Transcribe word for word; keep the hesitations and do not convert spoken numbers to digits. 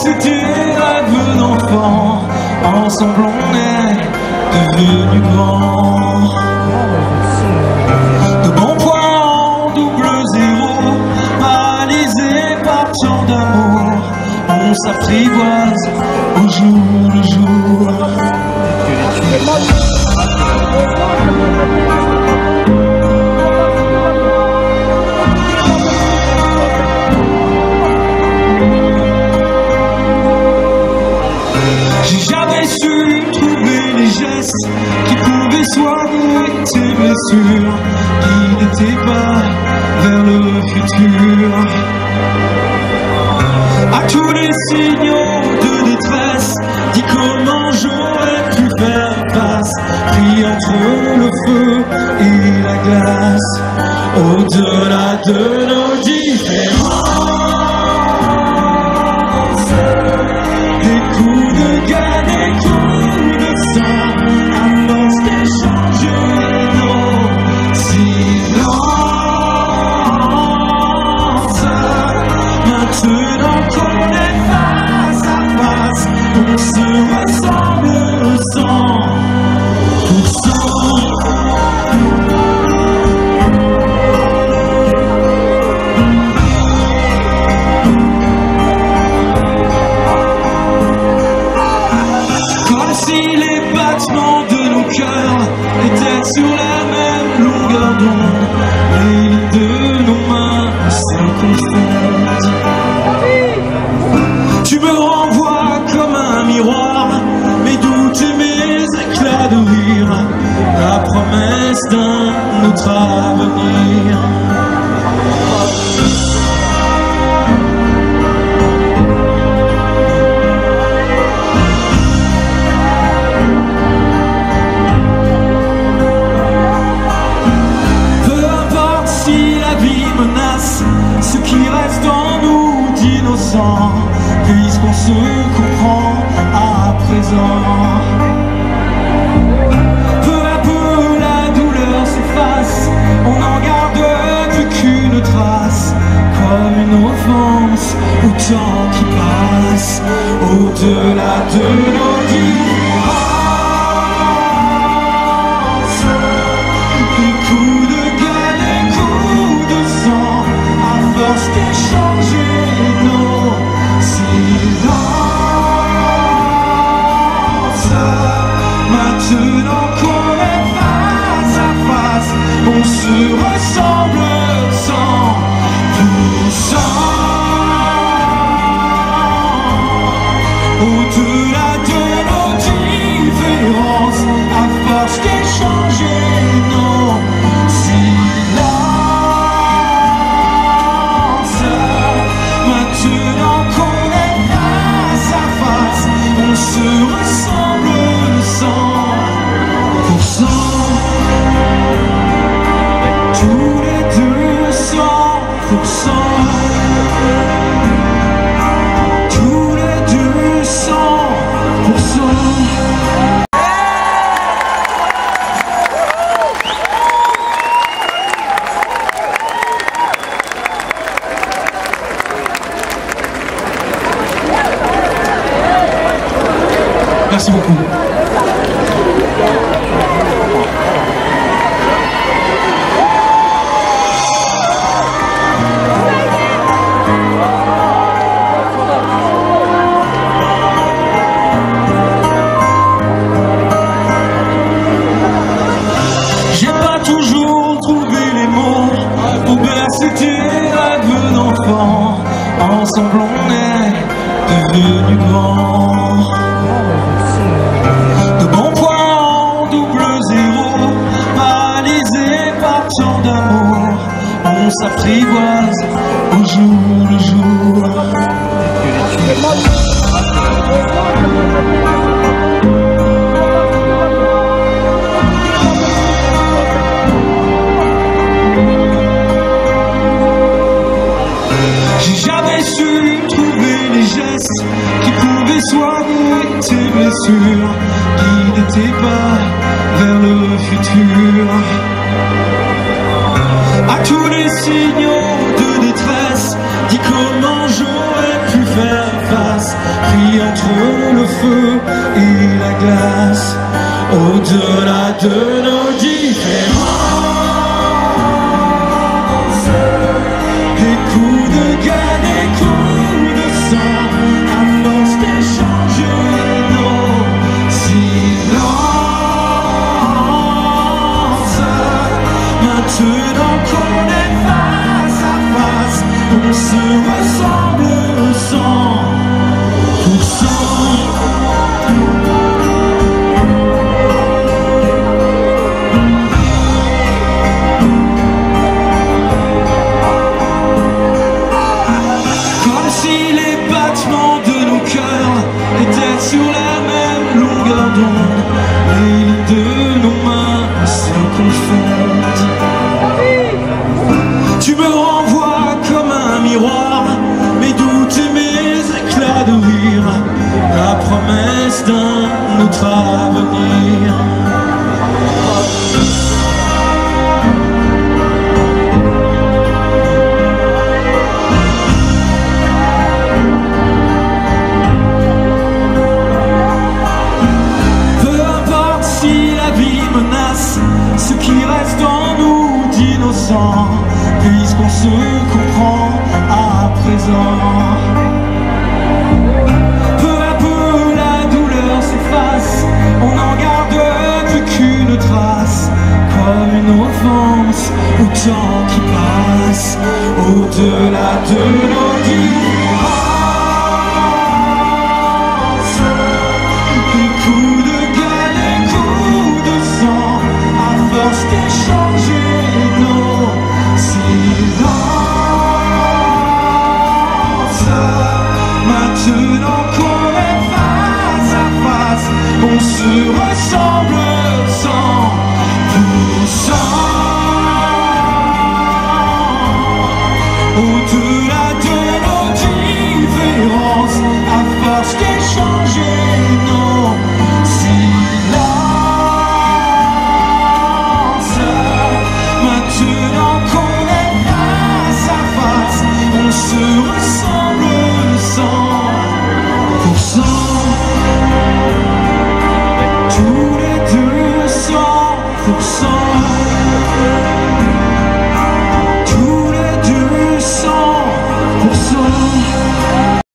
bercer tes rêves d'enfant. Ensemble on est devenus grands. De bons points en double zéro, paralysés par tant d'amour, on s'apprivoise au jour le jour. J'ai jamais su trouver les gestes qui pouvaient soigner tes blessures, qui n'étaient pas vers le futur. À tous les signaux de détresse, dis comment j'aurais pu faire face, pris entre le feu et la glace, au-delà de nos différences. Des coups de gueule, des coups de sang, à force d'échanger nos silences. Maintenant qu'on est face à face, on se ressemble cent pour cent. Comme si les battements de nos cœurs étaient sur la même longueur d'onde, les lignes de nos mains se confondent. Tu me renvoies comme un miroir, mes doutes et mes éclats de rire, la promesse d'un autre avenir. Peu importe si la vie menace ce qui reste en nous d'innocent, puisqu'on se comprend à présent. Peu à peu la douleur s'efface, on n'en garde plus qu'une trace, comme une offense au temps qui passe, au-delà de nos différences. Des coups de gueule, des coups de sang, à force d'échanger nos silences. Maintenant qu'on est face à face, on se ressemble cent pour cent. Au-delà de nos différences, à force d'échanger nos silences. Maintenant qu'on est face à face, on se ressemble cent pour cent. Tous les deux cent pour cent. Tous les deux cent pour cent. Merci beaucoup. J'ai pas toujours trouvé les mots pour bercer tes rêves d'enfant. Ensemble on est devenus grands. De bons points en double zéro, paralysés par tant d'amour, on s'apprivoise au jour le jour. J'ai jamais su trouver les gestes qui pouvaient soigner tes blessures, qui n'étaient pas vers le futur. À tous les signaux de détresse, dis comment j'aurais pu faire face, entre le feu et la glace, au-delà de nos différences, des coups de gueule, des coups de sang, à force d'échanger nos silences. Maintenant qu'on est face à face, on se ressemble cent pour cent. Comme si les battements de nos cœurs étaient sur la même longueur d'onde, les lignes de nos mains se confondent. Tu me renvoies comme un miroir mes doutes et mes éclats de rire, la promesse d'un autre avenir. Peu importe si la vie menace ce qui reste en nous d'innocent, puisqu'on se comprend à présent. Peu à peu la douleur s'efface, on n'en garde plus qu'une trace, comme une offense au temps qui passe, au-delà de nos différences. Des coups de gueule, des coups de sang, à force d'échanger nos silences. Maintenant qu'on est face à face, on se ressemble cent pour cent.